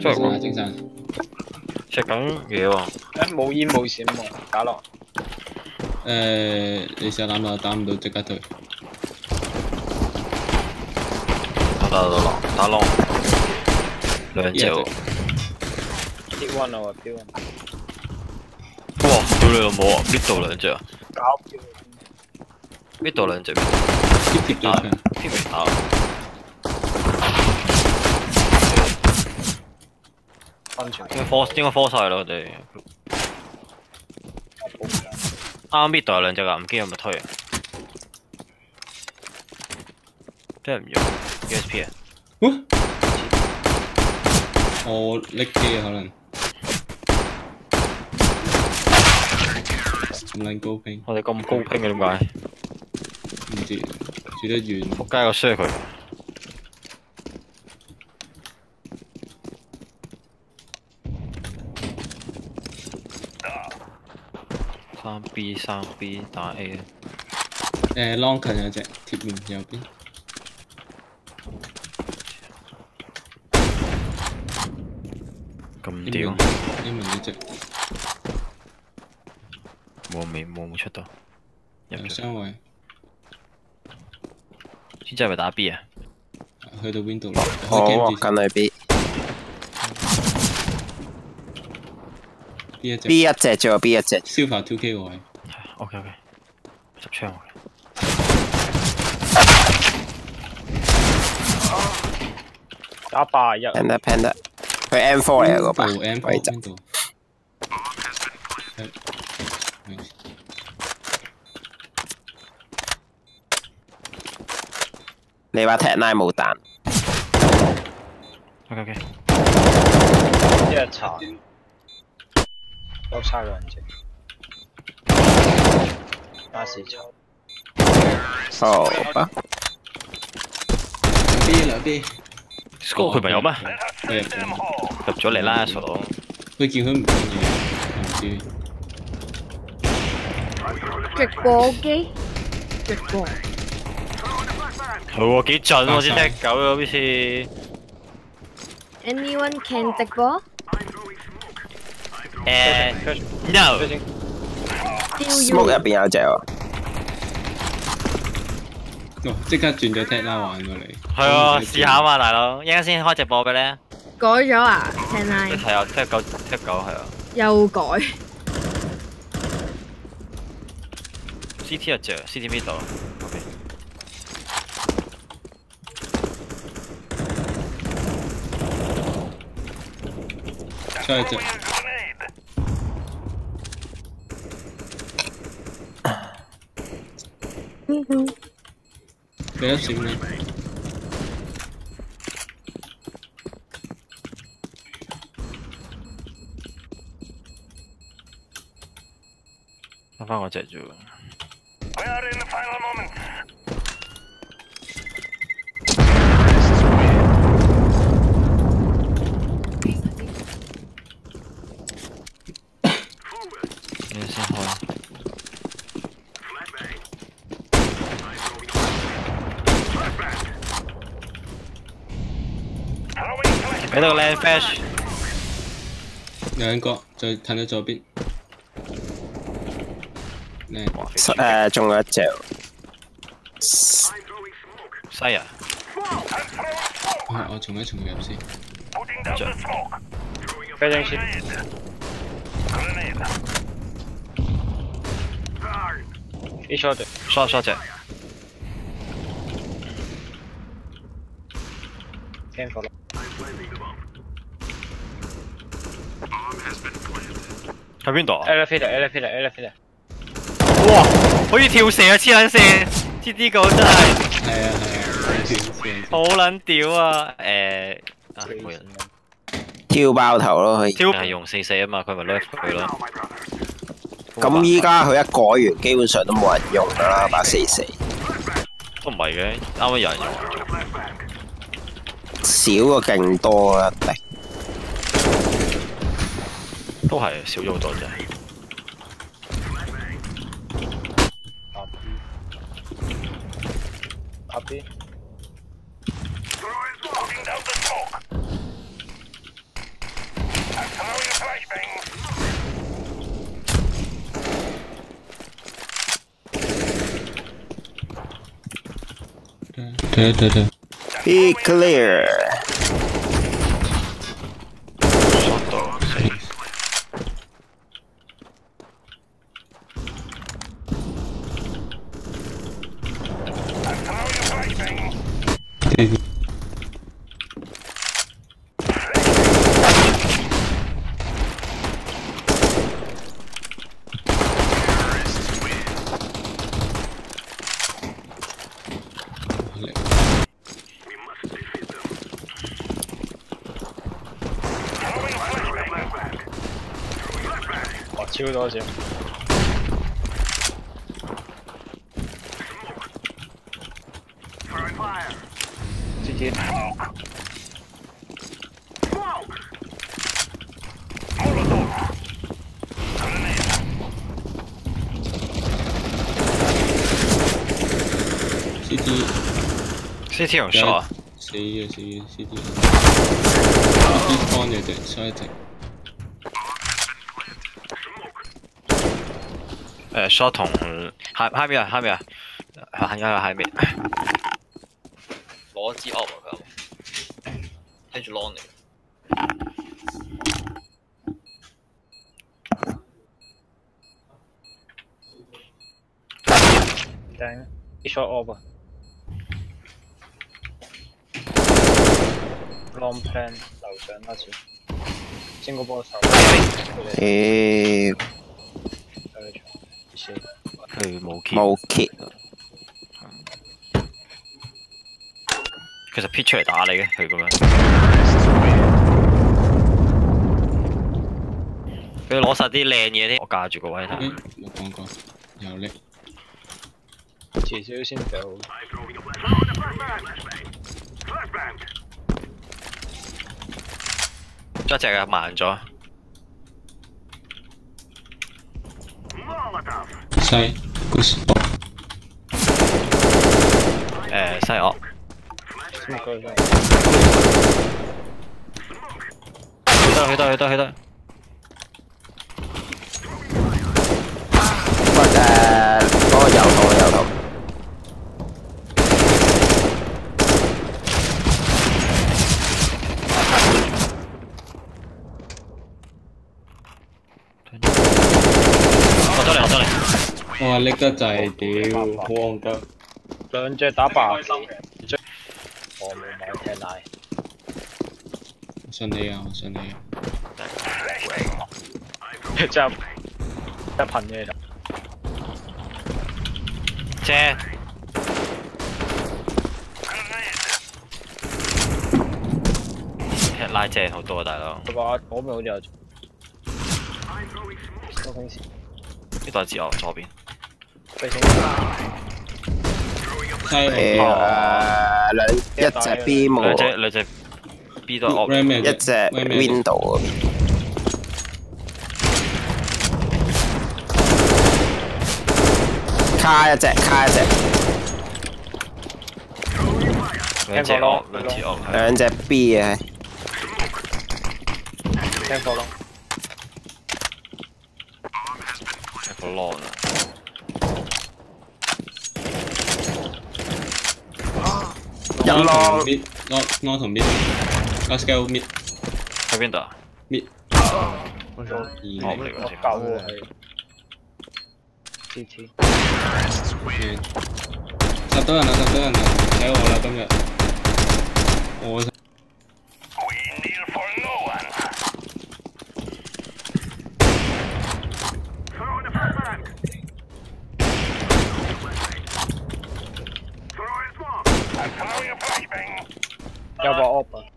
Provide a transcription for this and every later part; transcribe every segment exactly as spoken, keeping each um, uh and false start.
都係講精神。 食緊嘢喎。 誒冇煙冇閃喎，打落。 誒，你試下打落，打唔到即刻退。 打打打打打窿，兩隻喎。 跌暈啊！跌暈。 哇！屌你老母啊！呢度兩隻啊！ 搞呢度兩隻。 貼貼咗佢。 貼嚟打。 安全。 應該科應該科晒啦，我哋。啱搣度有兩隻㗎，唔知有冇推啊？真係唔用 U S P 啊！ 我拎機啊，可能。咁撚高拼。 我哋咁高拼嘅點解？ 唔知，住得遠。 仆街我衰佢。三 B 三 B 打 A 啊！ 誒 long 近有隻貼面右邊。 咁屌！ 英文呢隻。 冇未冇冇出到。 有雙位。 先真係咪打 B 啊？ 去到邊度啦？ 哦，近係 B。 B 一隻。 B 一隻啫喎 ，B 一隻。 Silver two K 位。 OK OK。十槍我。 打八一。 Panda Panda，佢 M four 嚟啊嗰把。 M four 邊度？ 你把踢拉冇彈。 OK OK。 一日查。都差兩隻。加四查。 好吧。 兩 B 兩 B。 佢咪有咩？ 佢入咗。 入咗嚟啦，傻佬。 佢見佢唔講嘢，唔知。 直播機，直播。 係喎，幾準喎！先踢狗咗邊次。 Anyone can 直播？ 誒 ，no。 Smoke 入邊有隻喎。 哦，即刻轉咗踢啦玩過嚟。 係啊，試下嘛，大佬，一陣先開直播嘅咧。 改咗啊 ？Ten nine。 一睇啊，踢狗踢狗係啊。 又改。 C T 一隻 ，C T 邊度 ？OK。 出去隻。 嗯哼。 俾一閃你。 得翻我隻啫喎。你先開。俾到個靚 flash。 兩個，再褪到左邊。 誒，仲有一隻。 西啊！ 我重一重入先。 飛正先。一 shot。 shot shot 隻。 聽過啦。 喺邊度啊 ？elevator elevator elevator。 哇！好似跳蛇啊，黐撚線 ，C D 狗真係。 係啊係啊， 好撚屌啊！誒，啊冇人。 跳爆頭咯，可以。 跳係用四四啊嘛，佢咪 left 佢咯。 咁依家佢一改完，基本上都冇人用噶啦，把四四。 都唔係嘅，啱啱有人用。 少過勁多啦，定。 都係少咗好多啫。 阿 B。 對對對， Be clear。 shot 到死。 對。 哇，超多隻。直接。 C T C T 用 shot 啊？ 死嘅死嘅 C T。C T 乾嘅隻，所以隻。 誒 shot 同下下面啊下面啊，係有下面。攞支 op 佢睇住 long 嚟。 頂，啲 shot off 啊。Long plan 樓上開始，升個波手。 誒， 佢冇 key。 冇 key。 其實 pitch 出嚟打你嘅，佢咁樣。佢攞晒啲靚嘢添，我架住個位睇。 冇講過，有力。 遲少少先走。 一隻啊，慢咗。 西 good spot。 誒西樂。去得去得去得去得。 嗰個誒嗰個右圖右圖。 落咗嚟落咗嚟。 哇！拎得滯，屌，好戇鳩。 兩隻打爆。我冇買聽奶。 我信你啊！我信你啊！ 真係一噴嘢就。 正。拉正好多啊，大佬。 佢話我咪好似有。收平時。 呢度係自由左邊。 飛升。 西誒兩一隻 B 冇。 兩隻兩隻 B 都 op。 一隻 window 嗰邊。卡一隻，卡一隻。 兩隻 op，兩隻 op。 兩隻 B 啊。 聽課咯。 一個 long 啊。 一 long mid long long 同 mid last scale mid 喺邊度啊 mid 我做二嚟㗎先。 舊喎係。C T。 十多人啦，十多人啦，睇我啦今日。我。 有個 op 啊！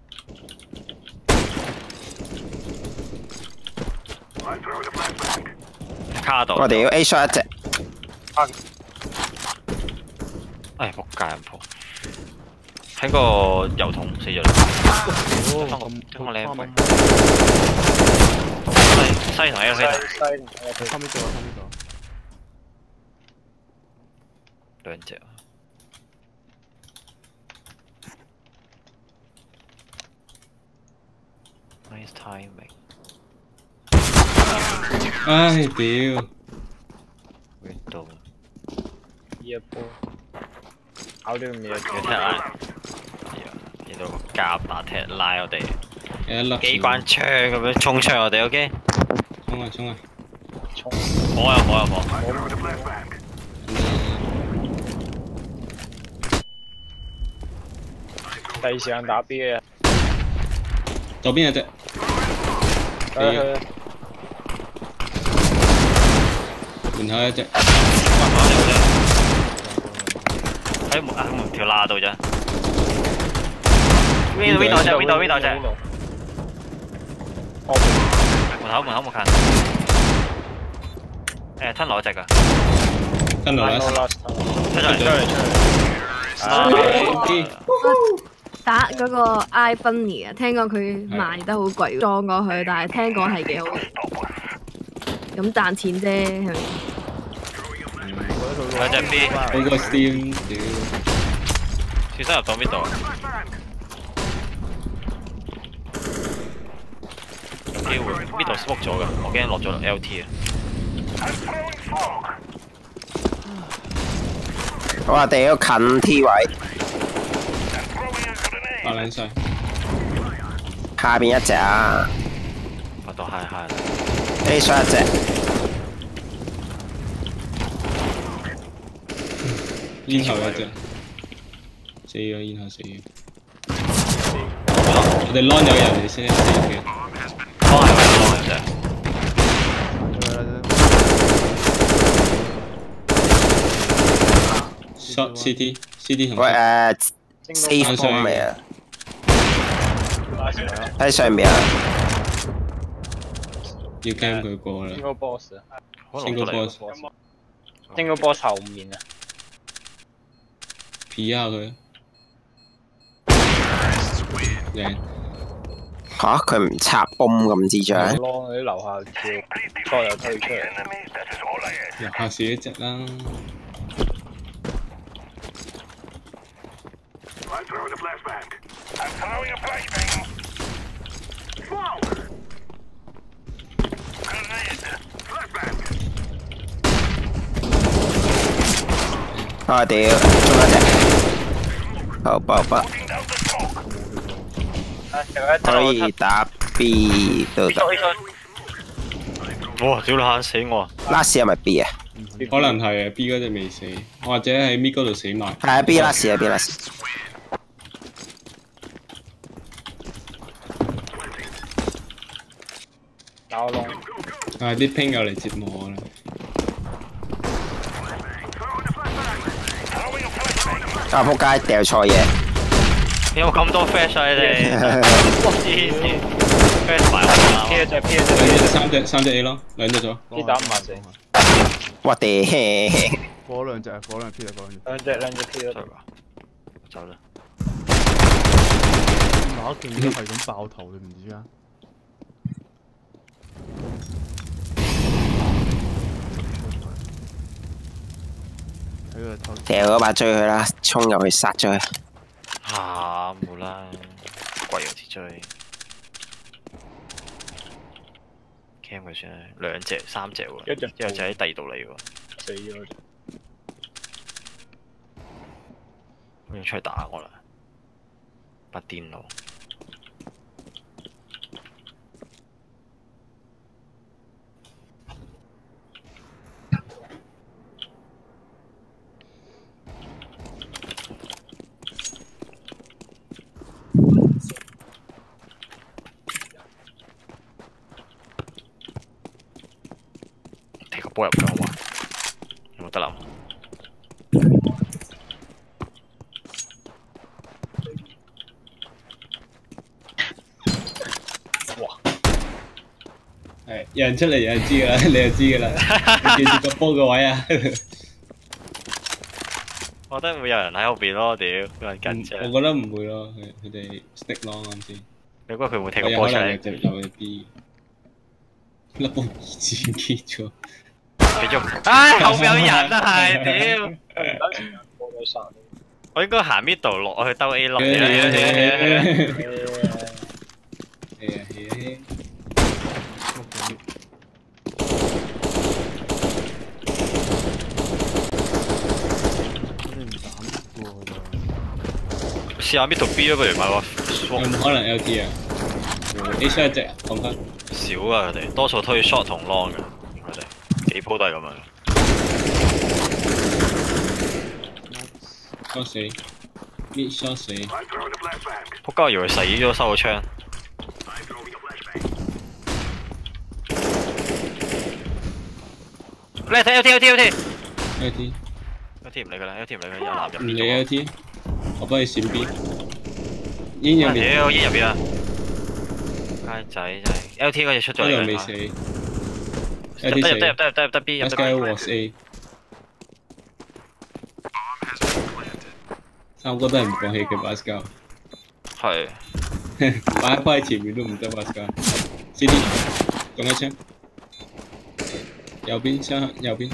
卡到。 我哋要 A shot 一隻。 唉，仆街唔鋪。喺個油桶死咗。哦，咁咁靚妹。西西同 L 飛。 西西， 差唔多，差唔多。 兩隻。Nice timing。 唉，屌！ window 呢一波搞啲咁嘢， 要踢拉，見到個夾打踢拉我哋， 有一粒機關槍咁樣衝出我哋 ，OK？ 衝啊衝啊！ 衝！ 火有火有火。 第二時間打 B 嘅， 左邊有隻， 去去。 門口有隻， 喺門喺門條罅度啫。邊度邊度隻邊度邊度隻？門口門口冇近。誒吞落一隻㗎。 跟落啦， 出咗嚟出嚟出嚟。 打嗰個 I Bunny 啊，聽講佢賣得好貴，裝過去，但係聽講係幾好。咁賺錢啫，係咪？ 兩隻 B， 嗰個 Steam， 屌！ 小心入到邊度？有機會邊度 smoke 咗㗎，我驚落咗 L T 啊！ 我屌近 T 位， 爆撚晒， 下邊一隻啊我到 high high 啦。 ，A 上一隻， 煙後一隻，死咗煙後死咗。我哋 long 有人嚟先死嘅。 幫係咪幫嘅啫？ shot C T C T 同喂誒 ，safe bomb 未啊？喺上面啊！ 要 cam 佢過啦。 邊個 boss 啊？ 邊個 boss？ 邊個 boss 後面啊？ P 下佢。贏。 吓，佢唔插 bomb 咁智障。 攞喺樓下跳，錯又退出嚟。 入下試一隻啦。 I'm throwing a flashbang. I'm throwing a flashbang. Wow. Grenade. Flashbang. 我屌，中一隻，好爆爆，可以打 B 都得。 哇！屌你嚇死我啊 last 係咪 B 啊？ 可能係啊 ，B 嗰隻未死，或者喺 mid 嗰度死埋。 係啊 ，B last 啊 ，B last。 打我窿。 啊！啲 ping 又嚟折磨我啦。 啊！仆街，掉錯嘢。 有冇咁多 flash 啊你哋？哇！黐線 ，flash 埋我啦。 P 一隻 P 一隻。 三隻三隻 A 咯，兩隻咗。 啲打五萬四。 我屌！ 火兩隻，火兩 P 啊，火兩隻。 兩隻兩隻 P 咯。 走啦。 打勁都係咁爆頭，你唔知啊？ 掉嗰把追佢啦，衝入去殺咗佢。 嚇冇啦，貴嗰支追 ，cam 佢算啦，兩隻三隻喎， 一隻一隻喺第二度嚟喎， 死咗。 我要出去打我啦，不癲咯。 踢個波入去好嘛？有冇得諗？ 哇！ 係有人出嚟，有人知㗎啦，你就知㗎啦。你記住個波個位啊！ 我覺得會有人喺後邊咯，屌，有人跟住。 我覺得唔會咯，佢佢哋 stick long 啱先。 你估佢會踢個波出嚟？ 就有 B， 粒波二戰結咗。 俾咗，唉，後面有人啊，係屌！我應該行 middle 落去兜 A 落嘅。 係啊係啊。 誒試下 mid 同 B 啊，不如買個有冇可能 L T 啊 ？A shot 一隻啊，講翻。 少啊，佢哋多數推 short 同 long 嘅，佢哋幾鋪都係咁樣。 shot 死 ，mid shot 死。 仆街，以為死咗收個槍。你睇 L T L T L T L T L T 唔理佢啦 ，L T 唔理佢，有男入唔理 L T， 我幫你閃 B。煙入面， 屌煙入邊啊！街仔真係 L T 嗰隻出咗嚟啦。 未死。 入得入得入得入得入得 B 入得 B。 was A。三個都係唔放棄嘅 Pascal。 係。 擺開前面都唔得 Pascal。C D 中一槍。右邊雙右邊。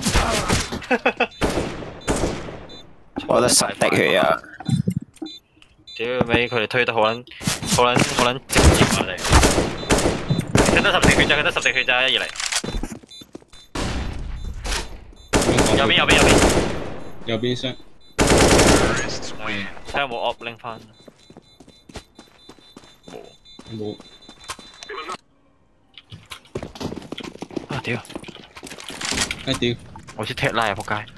我得十滴血啊！ 屌尾佢哋推得好撚好撚好撚直接啊！你佢得十滴血咋，佢得十滴血咋，一二嚟。右邊右邊右邊。 右邊雙。 睇下有冇 op 拎翻。冇。 冇。 啊屌！ 啊屌！ 我識踢拉啊仆街！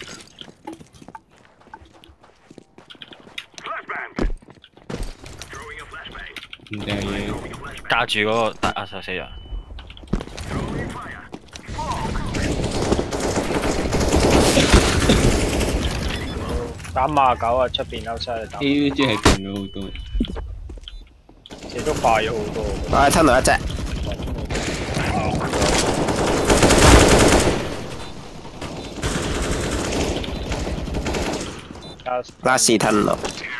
唔掟嘢。 架住嗰個大啊十四人。 打馬九啊，出邊歐西打。 A 即係勁咗好多。 亦都快咗好多。 我吞到一隻。拉士吞咯。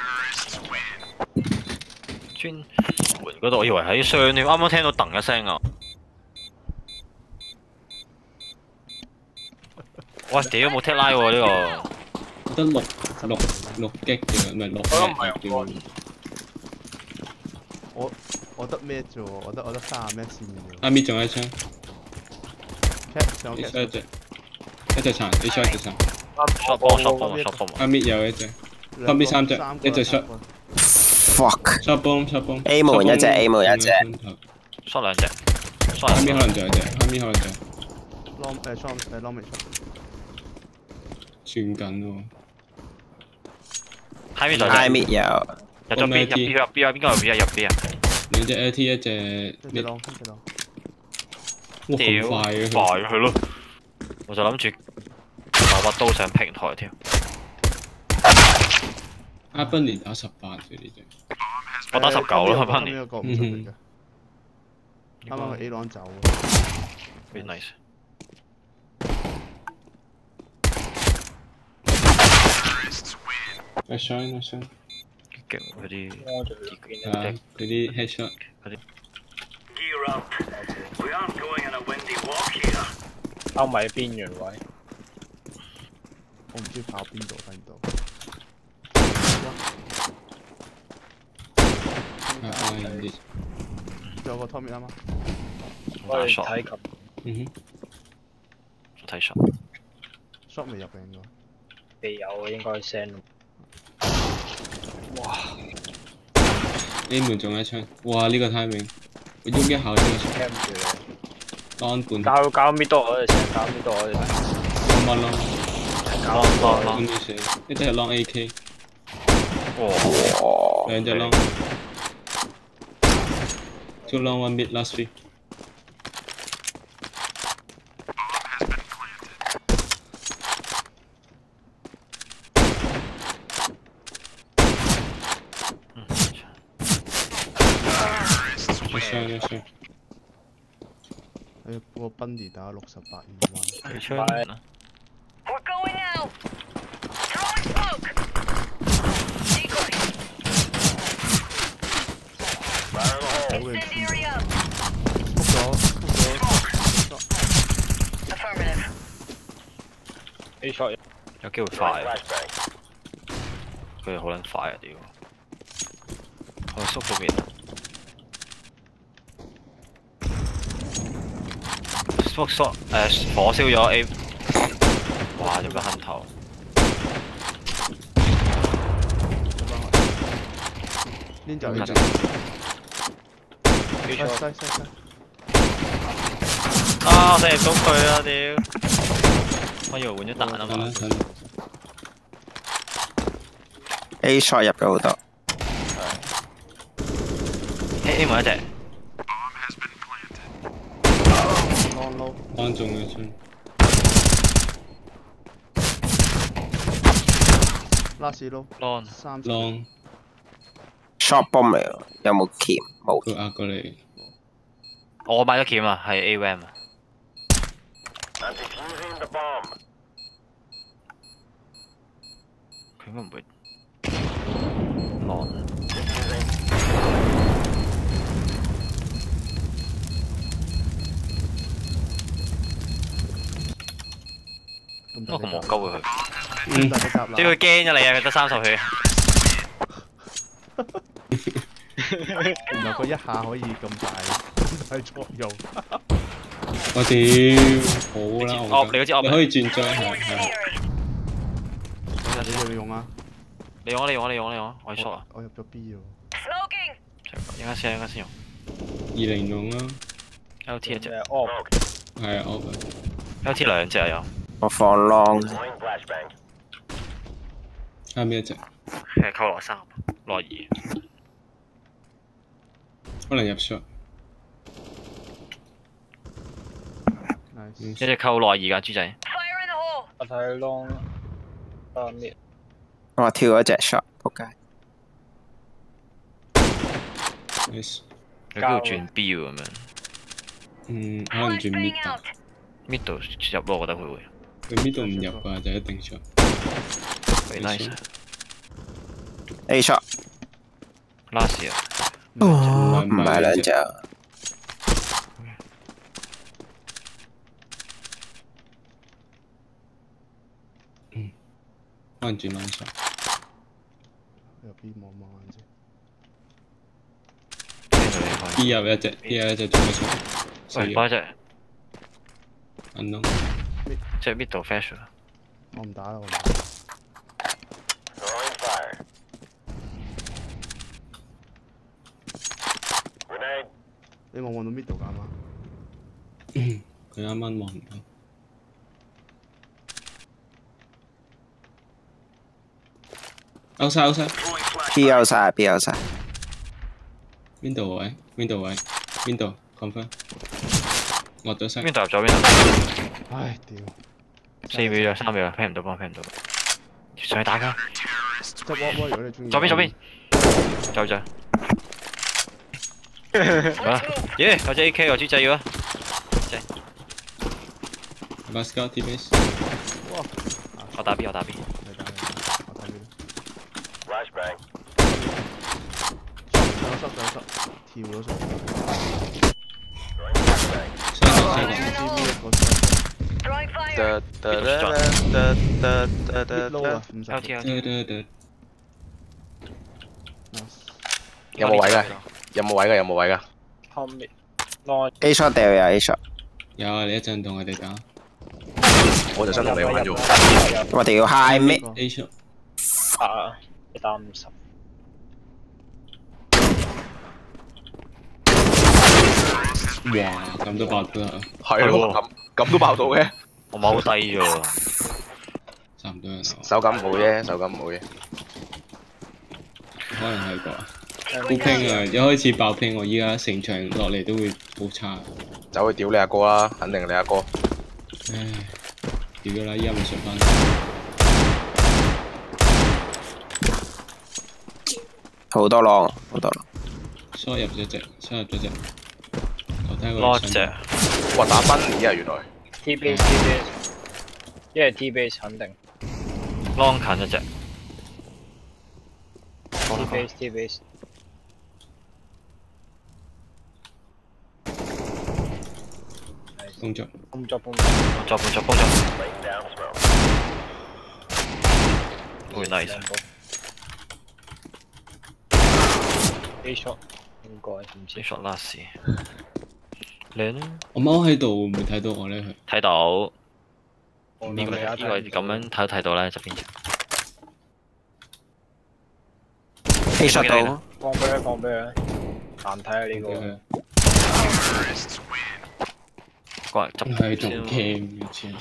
專門嗰度，我以為喺上添，啱啱聽到噔一聲啊！喂，屌冇踢拉喎呢個。 我得六六六擊嘅，唔係六嘅。 我我得咩啫喎？我得我得三十咩線嘅。 阿咪仲有一槍。 Cap 上 cap 一隻，一隻殘，你 shot 一隻殘。 shot 波 shot 波 shot 波。 阿咪有一隻，後面三隻，一隻 shot。 fuck。 shot bomb shot bomb。 A 門一隻 A 門一隻。 shot 兩隻。 後面可能仲有隻，後面可能仲。 long 誒 shot 誒 long 未 shot。 轉緊喎。 High mid 就 High mid 有。 入咗 B 入 B 入 B 啊，邊個入 B 啊？入 B 啊？ 兩隻 L T 一隻。 一隻 long 一隻 long。 哇咁快嘅快佢咯！我就諗住攞把刀上平台添。 阿賓連打十八嘅呢隻。 我打十九啦，阿賓連。 呢個唔出嚟嘅。啱啱個 A 朗走。 Very nice。 I shine I shine。 勁嗰啲。 啊！嗰啲 headshot。 嗰啲。 Gear up. We aren't going on a windy walk here. 歐米邊緣位。 我唔知跑邊度，睇唔到。 啊啊！人哋。 仲有個 Tommy 啱嗎？ 我打 shot。 睇及。 嗯哼。 我睇 shot。 shot 未入嘅應該。 未有應該 send。哇 ！A 門仲有一槍，哇！呢個 timing，我喐一下先。 cam 住你。 當半。 搞搞 mid 多我哋成，搞 mid 多我哋。 兩蚊咯。 long long long。 跟住死，一隻係 long A K。 哇！ 兩隻 long。Two long one mid last three。一槍。 誒，個 Bunny 打六十八二蚊。 幾槍啊 We're going out. Throwing smoke. Decoy. Incendiary up. 撲咗，撲咗。 Affirmative. A shot 有機會快啊！佢哋好撚快啊！屌，我縮咗邊。縮縮誒火燒咗 A， 哇！有個坑頭。 黏走黏走。西西西西。 啊！我射唔到佢啊！屌！我以為換咗彈啊嘛。 A shot 入咗好多。 A A 冇一隻。 Long low。 當中嘅槍。 Last low。 Long。 三。 Long。 shot bomb 嚟喎，有冇鉗？冇。 佢壓過嚟。 我買咗鉗啊，係 A RAM 啊。佢應該唔會。Long。 我咁戇鳩嘅佢， 嗯，大隻夾啦。 即係佢驚咗你啊！佢得三十血。 原來佢一下可以咁大咁大作用。 我屌，好啦， 哦，你嗰支我你可以轉裝係係。 你要唔要用啊？ 你用啊！你用啊！你用啊！你用啊！我係 short 啊！ 我入咗 B 喎。 應該先，應該先用。 二零用啦。 L T 一隻。 哦。 係啊 ，off。 L T 兩隻啊有。 我放 long。 啱邊一隻？ 係扣落三，落二。 可能入 shot。 一隻扣落二㗎豬仔。 我睇 long。啊咩？ 我跳咗隻 shot， 仆街。 Nice。 你邊度轉 B 咁樣？ 嗯，可能轉 mid 度。 mid 度入咯，我覺得佢會。 佢 mid 度唔入啩，就一定出。 幾 nice。 A shot。 last 啊。 哦，唔係兩隻。 嗯。可能轉 long shot。 入 B 望望眼先。 B 有一隻 ，B 有一隻做咩出？ 喂，幫一隻。 unknown。 即係 mid 度 flash 啊！ 我唔打啦，我唔打。你望望到 mid 度㗎嘛？ 佢啱啱望唔到。outside outside。 B 有晒 ，B 有晒。 邊度位？邊度位？邊度 confirm？ 落咗聲。 邊度入咗邊度？ 唉，屌！ 四秒咋，三秒啦，拼唔到幫，拼唔到。上去打㗎。 執窩窩，如果你中意。 左邊左邊。走走。啊！耶！有隻 A K 我豬仔要啊！仔。 把 scout T base。 哇！ 我打 B， 我打 B。 你打你打，我睇邊。 Flashbang。 上濕上濕，跳咗上。 得得得得得得得得。 L T L T。 有冇位㗎？有冇位㗎？有冇位㗎？ 後面 long。 A shot 掉有 A shot。 有啊，你一陣同我哋打。 我就想同你玩啫。 我哋要 high mid。 A shot。 啊！一打五十。 哇！咁都爆到啊！ 係咯，咁咁都爆到嘅。 我踎低啫。 差唔多人啊。 手感唔好啫，手感唔好啫。 可能係啩。好拼啊！一開始爆拼，我依家成場落嚟都會好差。 走去屌你阿哥啦，肯定係你阿哥。 唉，屌咗啦！依家咪順翻。 好多浪，好多浪。 疏入咗隻，疏入咗隻。我睇攞個。 隻。 哇！打賓尼啊，原來。 T base T base，一係 T base 肯定。 long 近一隻。 T base T base。 工作。 工作工作。 工作工作工作。會 nice。 A shot 應該唔知。 A shot last。你呢？ 我踎喺度會唔會睇到我咧？佢睇到。 呢呢個呢個咁樣睇都睇到咧，側邊。 A shot 到， 放俾佢，放俾佢，難睇啊呢個。 過嚟執係仲先。 cam 嘅黐線。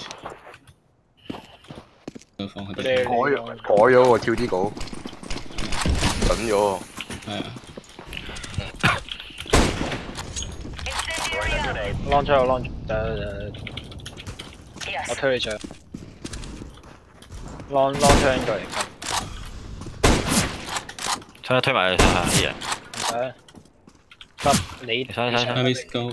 放佢佢哋哋改咗改咗喎，跳啲稿，準咗喎。 係啊。 launch 出去 launch，誒我推你上 ，launch launch 出應該嚟緊。 推推埋你上下啲人， 唔使，執你。 你上上上。 Let's go。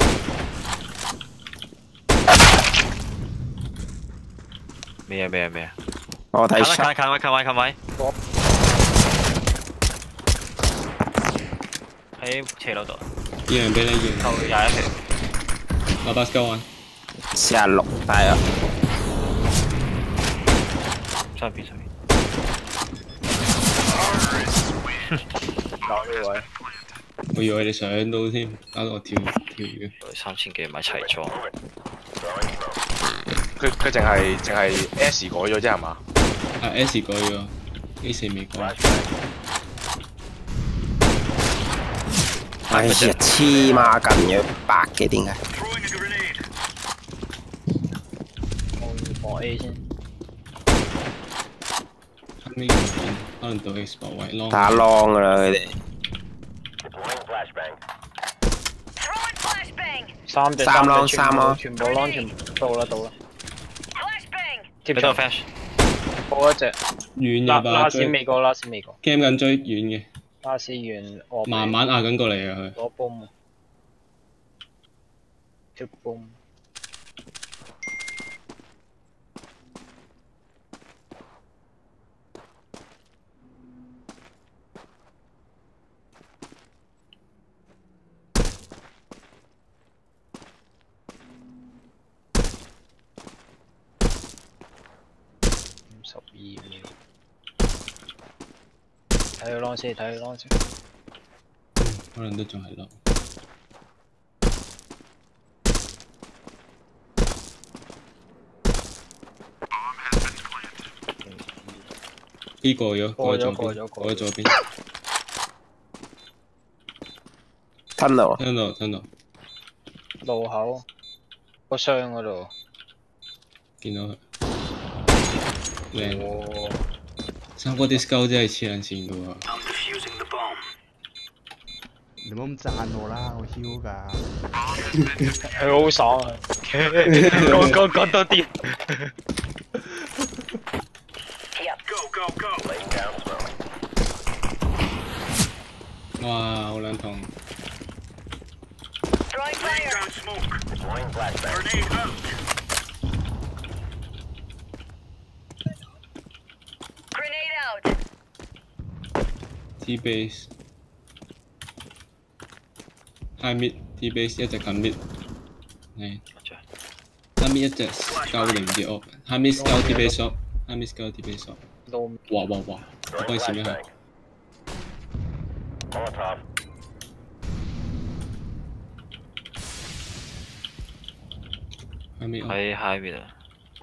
咩啊咩啊咩啊！ 我睇近位近位近位近位。喺斜路度。 二人俾你二。 後廿一條。 我八十九啊。 四十六大啊！ 上邊上邊。 搞呢位， 我以為你上到添，搞到我跳跳嘅。 三千幾買齊裝。 佢佢淨係淨係 S 改咗啫係嘛？ 啊 S 改咗 ，A 四未改。 哎呀，黐孖筋嘅白嘅點解？ 我放 A 先。 後尾唔見，可能到 X 博位 long。 打 long 噶啦佢哋。 三隻三隻三咯全部 launch 全部到啦到啦。貼俾多 flash。 報一隻。 遠拉拉嘅吧，追線未過，拉線未過。 cam 緊追遠嘅， 拉線完我慢慢壓緊過嚟啊佢。 攞 boom。貼 boom。 十二秒，睇佢 launch 先，睇佢 launch 先。 可能都仲係落。呢過咗，過咗過咗過咗左邊。 吞到， 聽到聽到， 路口個箱嗰度。 見到佢。 靚，三哥啲 scout 真係黐撚線噶喎。 你唔好咁讚我啦，我囂㗎。 佢好爽啊！講講講多啲。 哇，好撚痛。 T base high mid T base 一隻近 mid 係 high mid 一隻 scout 定唔知我 high mid scout T base shop high mid scout T base shop 哇哇哇我幫你閃一下 high mid 喺 high mid 啊！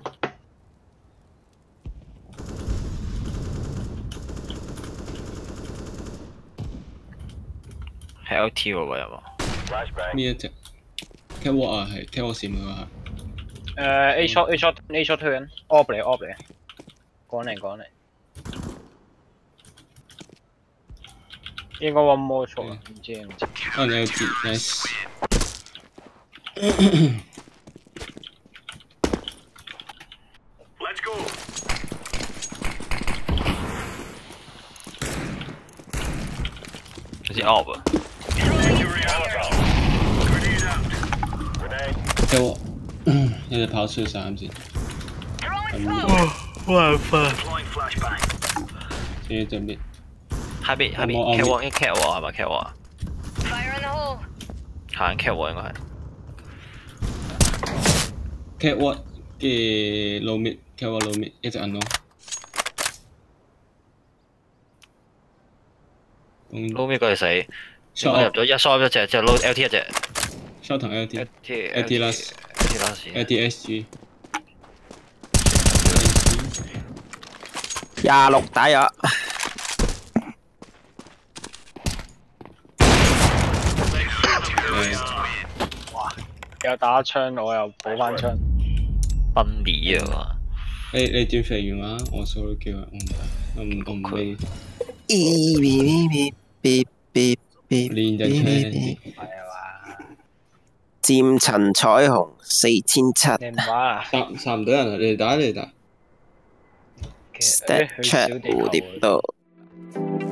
喺 L T 嗰位有冇？ 呢一隻 catwalk 啊係 catwalk 閃嗰下。 誒 A shot A shot A shot 推緊 ，op 嚟 op 嚟，講嚟講嚟。應該 one more shot 啊，唔知唔知。 可能 L T nice。 Let's go. 好似 op 啊！ catwalk 一隻跑出三先。 哇哇！ 呢隻 mid。 下邊下邊 catwalk 一 catwalk 係咪 catwalk 啊？行 catwalk 應該係。 catwalk 嘅 low mid catwalk low mid 一隻銀咯。 撈尾嗰隻死，我 shot 入咗一 shot 一隻，之後撈 L T 一隻 shot 同 L T ，L T L T last L T last L T S G 廿六打咗。 又打槍，我又補翻槍。 賓利啊嘛！ 你你轉肥完話，我數叫佢，我唔我唔我唔理。練隻槍。 係啊嘛。 漸層彩虹四千七。 你唔玩啊？ 殺殺唔到人啊！你哋打你哋打。 Step check 蝴蝶刀。